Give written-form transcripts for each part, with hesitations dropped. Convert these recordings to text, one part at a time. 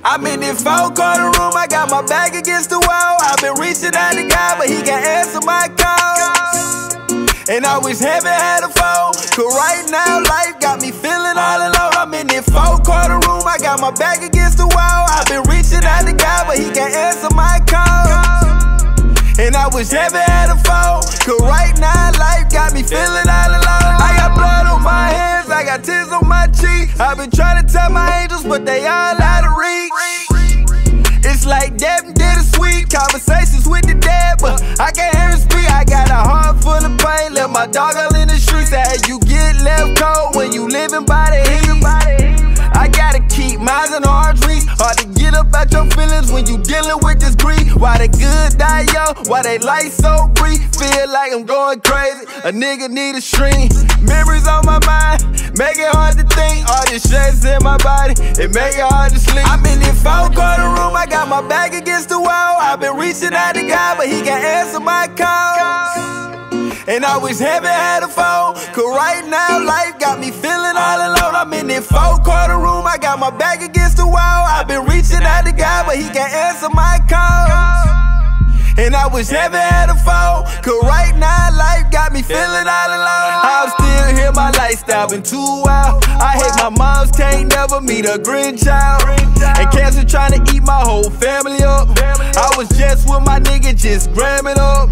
I'm in this four-corner room, I got my back against the wall. I've been reaching out to God, but he can't answer my calls. And I wish heaven had a phone, cause right now life got me feeling all alone. I'm in this four-corner room, I got my back against the wall. I've been reaching out to God, but he can't answer my calls. And I wish heaven had a phone, cause right now life got me feeling all alone. I got blood on my hands, I got tears on my cheek. I've been trying to tell my angels, but they all out of reach. It's like death and bittersweet conversations with the dead, but I can't hear him speak. I got a heart full of pain, left my dog all in the streets. How you get left cold when you living by the heat? I gotta keep minds and hearts reach. Hard to get up out your feelings when you dealing with this grief. Why the good die young? Why they life so brief? Feel like I'm going crazy. A nigga need a string. Memories on my mind, make it hard to think. All this stress in my body, it make it hard to sleep. I'm in this four-corner room, I got my back against the wall. I've been reaching out to God, but he can't answer my calls. And I wish heaven had a phone, cause right now life got me feeling all alone. I'm in this four-corner room, I got my back against the wall. I've been reaching out to God, but he can't answer my calls. And I wish heaven had a phone, cause right now life got me feeling all alone. I'm still here, my lifestyle been too wild. I hate my moms, can't never meet a grandchild. And cancer trying to eat my whole family up. I was just with my nigga, just grabbing up.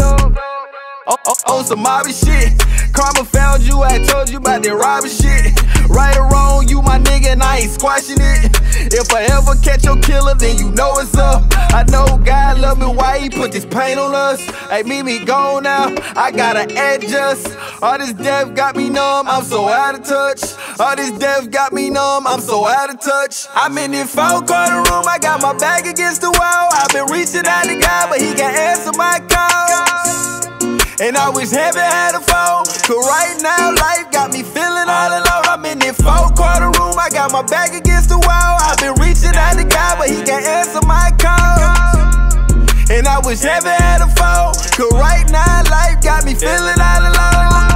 On some mobby shit. Karma found you, I told you about that robbing shit. Right or wrong, you my nigga and I ain't squashing it. If I ever catch your killer, then you know it's up. I know God love me, why he put this pain on us? Hey, me gone now, I gotta adjust. All this death got me numb, I'm so out of touch. All this death got me numb, I'm so out of touch. I'm in this four-corner room, I got my back against the wall. I've been reaching out to God, but he can't answer my calls. And I wish heaven had a phone, cause right now life got me feeling all alone. I'm in this four-corner room, I got my back against the wall. I've been reaching out to God, but he can't answer my calls. And I wish heaven had a phone, cause right now life got me feeling all alone.